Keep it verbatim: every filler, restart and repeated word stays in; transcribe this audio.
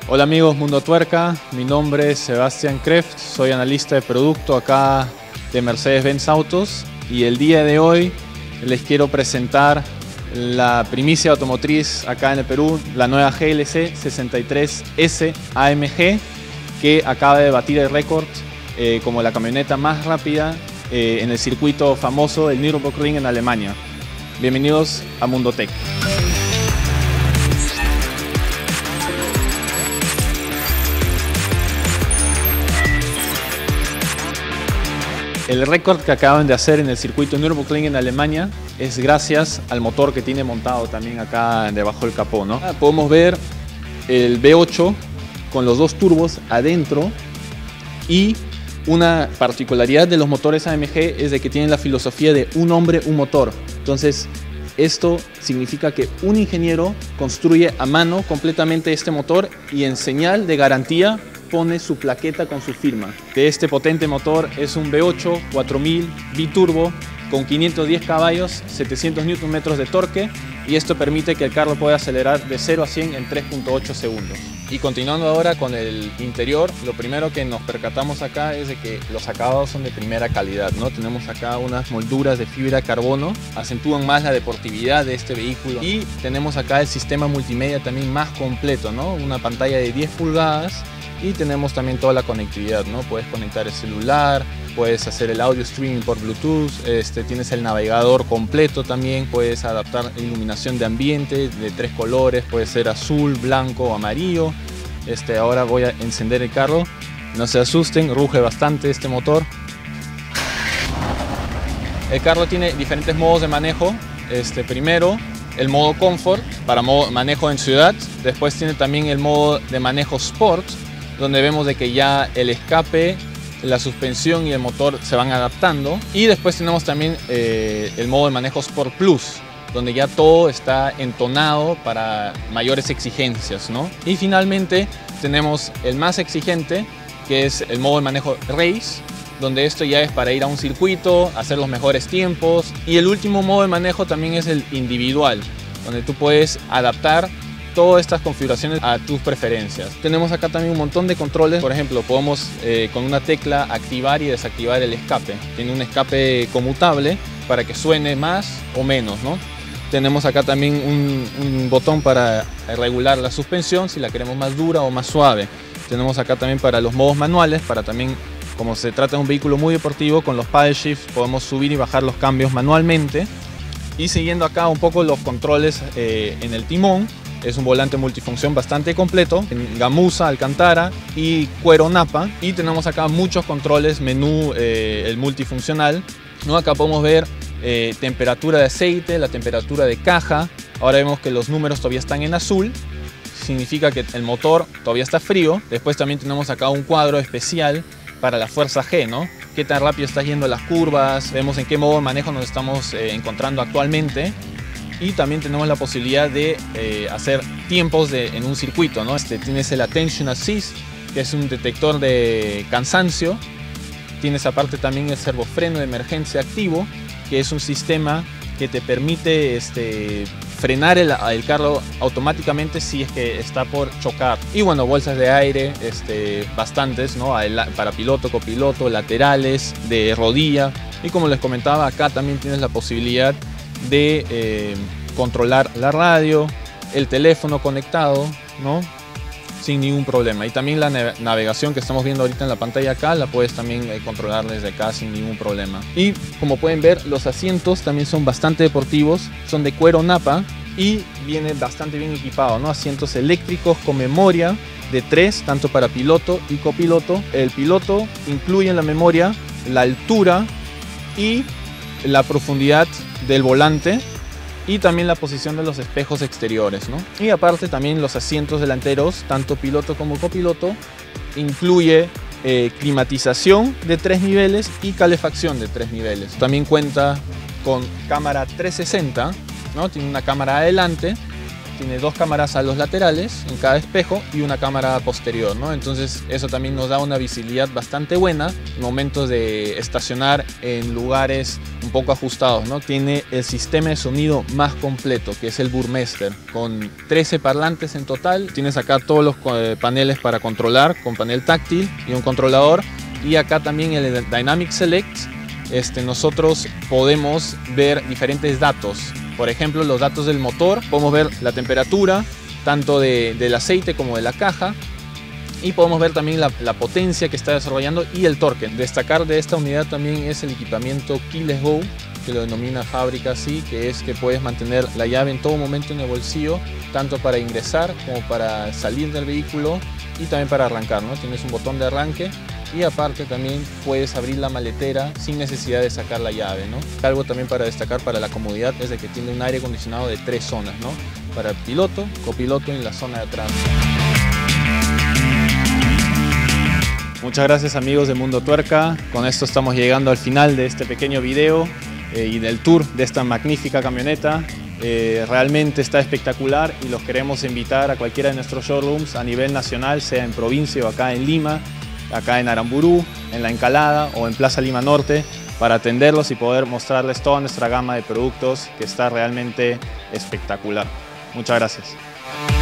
Hola amigos Mundo Tuerca, mi nombre es Sebastián Kreft, soy analista de producto acá de Mercedes-Benz Autos y el día de hoy les quiero presentar la primicia automotriz acá en el Perú, la nueva G L C sesenta y tres S A M G, que acaba de batir el récord eh, como la camioneta más rápida eh, en el circuito famoso del Nürburgring en Alemania. Bienvenidos a Mundo Tech. El récord que acaban de hacer en el circuito Nürburgring en Alemania es gracias al motor que tiene montado también acá debajo del capó, ¿no? Podemos ver el V ocho con los dos turbos adentro, y una particularidad de los motores A M G es de que tienen la filosofía de un hombre, un motor. Entonces esto significa que un ingeniero construye a mano completamente este motor y en señal de garantía pone su plaqueta con su firma. De este potente motor es un V ocho cuatro mil biturbo con quinientos diez caballos, setecientos newton metros de torque, y esto permite que el carro pueda acelerar de cero a cien en tres punto ocho segundos. Y continuando ahora con el interior, lo primero que nos percatamos acá es de que los acabados son de primera calidad, ¿no? Tenemos acá unas molduras de fibra de carbono, acentúan más la deportividad de este vehículo, y tenemos acá el sistema multimedia también más completo, ¿no? Una pantalla de diez pulgadas. Y tenemos también toda la conectividad, ¿no? Puedes conectar el celular, puedes hacer el audio streaming por Bluetooth, este, tienes el navegador completo también, puedes adaptar iluminación de ambiente de tres colores, puede ser azul, blanco o amarillo. Este, ahora voy a encender el carro, no se asusten, ruge bastante este motor. El carro tiene diferentes modos de manejo. Este, primero, el modo Comfort para modo, manejo en ciudad, después tiene también el modo de manejo Sport, donde vemos de que ya el escape, la suspensión y el motor se van adaptando. Y después tenemos también eh, el modo de manejo Sport Plus, donde ya todo está entonado para mayores exigencias, ¿no? Y finalmente tenemos el más exigente, que es el modo de manejo Race, donde esto ya es para ir a un circuito, hacer los mejores tiempos. Y el último modo de manejo también es el individual, donde tú puedes adaptar todas estas configuraciones a tus preferencias. Tenemos acá también un montón de controles. Por ejemplo, podemos eh, con una tecla activar y desactivar el escape. Tiene un escape conmutable para que suene más o menos, ¿no? Tenemos acá también un, un botón para regular la suspensión, si la queremos más dura o más suave. Tenemos acá también para los modos manuales, para también, como se trata de un vehículo muy deportivo, con los paddle shift podemos subir y bajar los cambios manualmente. Y siguiendo acá un poco los controles eh, en el timón, es un volante multifunción bastante completo, en gamuza, alcantara y cuero napa. Y tenemos acá muchos controles, menú, eh, el multifuncional, ¿no? Acá podemos ver eh, temperatura de aceite, la temperatura de caja. Ahora vemos que los números todavía están en azul, significa que el motor todavía está frío. Después también tenemos acá un cuadro especial para la fuerza G, ¿no? Qué tan rápido está yendo las curvas, vemos en qué modo de manejo nos estamos eh, encontrando actualmente. Y también tenemos la posibilidad de eh, hacer tiempos de, en un circuito, ¿no? Este, tienes el Attention Assist, que es un detector de cansancio. Tienes aparte también el servofreno de emergencia activo, que es un sistema que te permite este, frenar el, el carro automáticamente si es que está por chocar. Y bueno, bolsas de aire, este, bastantes, ¿no? Para piloto, copiloto, laterales, de rodilla. Y como les comentaba, acá también tienes la posibilidad de eh, controlar la radio, el teléfono conectado, ¿no? Sin ningún problema. Y también la navegación que estamos viendo ahorita en la pantalla acá, la puedes también eh, controlar desde acá sin ningún problema. Y como pueden ver, los asientos también son bastante deportivos, son de cuero napa y viene bastante bien equipado, ¿no? Asientos eléctricos con memoria de tres, tanto para piloto y copiloto. El piloto incluye en la memoria la altura y la profundidad del volante y también la posición de los espejos exteriores, ¿no? Y aparte también los asientos delanteros, tanto piloto como copiloto, incluye eh, climatización de tres niveles y calefacción de tres niveles. También cuenta con cámara trescientos sesenta, ¿no? Tiene una cámara adelante tiene dos cámaras a los laterales en cada espejo y una cámara posterior, ¿no? Entonces eso también nos da una visibilidad bastante buena en momentos de estacionar en lugares un poco ajustados, ¿no? Tiene el sistema de sonido más completo, que es el Burmester, con trece parlantes en total. Tienes acá todos los paneles para controlar, con panel táctil y un controlador. Y acá también el Dynamic Select, este, nosotros podemos ver diferentes datos. Por ejemplo, los datos del motor, podemos ver la temperatura, tanto de, del aceite como de la caja. Y podemos ver también la, la potencia que está desarrollando y el torque. Destacar de esta unidad también es el equipamiento Keyless Go, que lo denomina fábrica así, que es que puedes mantener la llave en todo momento en el bolsillo, tanto para ingresar como para salir del vehículo y también para arrancar, ¿no? Tienes un botón de arranque y aparte también puedes abrir la maletera sin necesidad de sacar la llave, ¿no? Algo también para destacar para la comodidad es de que tiene un aire acondicionado de tres zonas, ¿no? Para el piloto, copiloto y en la zona de atrás. Muchas gracias amigos de Mundo Tuerca, con esto estamos llegando al final de este pequeño video eh, y del tour de esta magnífica camioneta. Eh, realmente está espectacular y los queremos invitar a cualquiera de nuestros showrooms a nivel nacional, sea en provincia o acá en Lima, acá en Aramburú, en La Encalada o en Plaza Lima Norte, para atenderlos y poder mostrarles toda nuestra gama de productos que está realmente espectacular. Muchas gracias.